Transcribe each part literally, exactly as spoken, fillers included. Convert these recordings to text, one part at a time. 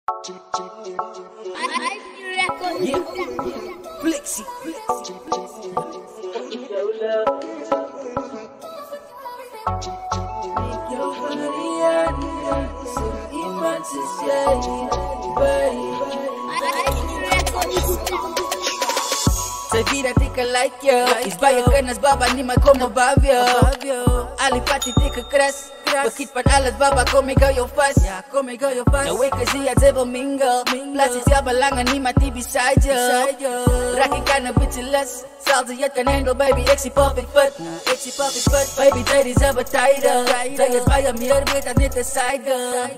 Yeah, Flexi. Sy weet dat ek like jou. Is baie kinders baba, niemand kom op af jou. Ali pati dikke kras. Bekiet van alles baba, kom ik hou jou vast. Ja, kom ik hou jou vast. Nou ik zie het ze wil mingle. Plaats is jou belangen, niemand die beside jou. Raak ik aan een beetje lust. Zelfs je kan handle baby, ik zie perfect fit. Ik zie perfect fit. Baby, tijd is even tijden. Zij is bij je meer, weet dat niet de side.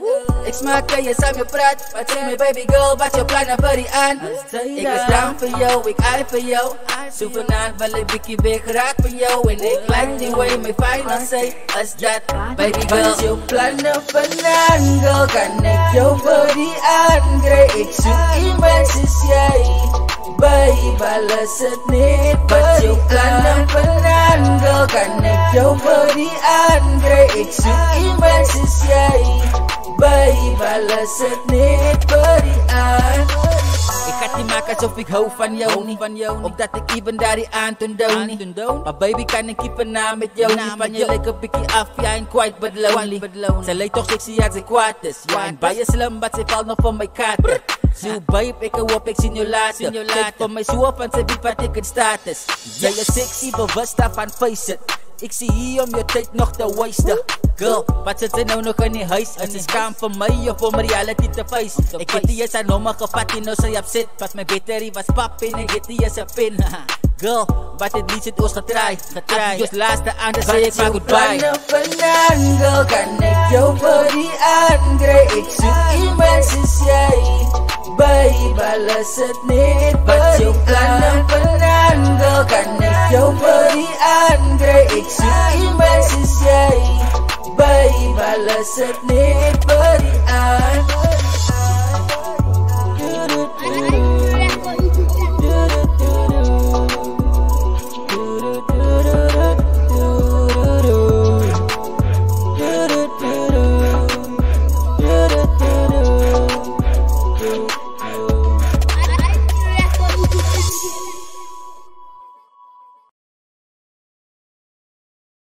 Ik smaak kan je samen praat. Wat zeg me baby girl, wat je plannen voor die aan. Ik is down voor jou, ik eye voor jou. Super naan, wel een bikkie big raak voor jou. En ik like the way my final say. As that, baby girl. Wat je plannen vanaan, girl. Kan ik jou voor die aan. Ik zoek iemand zoals jij. Baby, alles het niet. Wat je plannen vanaan, girl. Kan ik jou voor die aan. Ik zoek iemand zoals jij. Baby, alles het niet voor die aan. Ik ga niet maken alsof ik hou van jou niet, van jou niet. Omdat ik even daar die aan toen down niet. Maar baby kan ik keep een naam met jou niet. Van je lijkt een pikkie af, ja en kwijt but lonely. Ze lijkt toch sexy als ze kwaad is. Ja en bij je slim, maar ze valt nog van mijn kaarten. Zo babe, ik hoop ik zie je later. Kijk voor mij zo van ze weet wat ik in status. Jij is sexy, bewust daarvan face it. Ik zie hier om je tijd nog te wasten. Girl, wat zit ze nou nog in die huis? Is het schaam voor mij of om reality te face? Ik heb die eens aan nummer gevat, die nou zij op zit. Pas mijn batterie was pap en ik heb die eens een pin. Girl, wat het lied zit ons getraaid. Getraaid, dus laatste aan, dan zei ik maar goodbye. Wat vandaan, girl, kan ik jou voor die aangrijpen? Ik zoek iemand zoals jij. Baby, alles het niet. Wat je plannen vandaan, girl, kan ik jou voor die aangrijpen? Ik zoek iemand zoals jij. Baby, alles het niet voor die aan.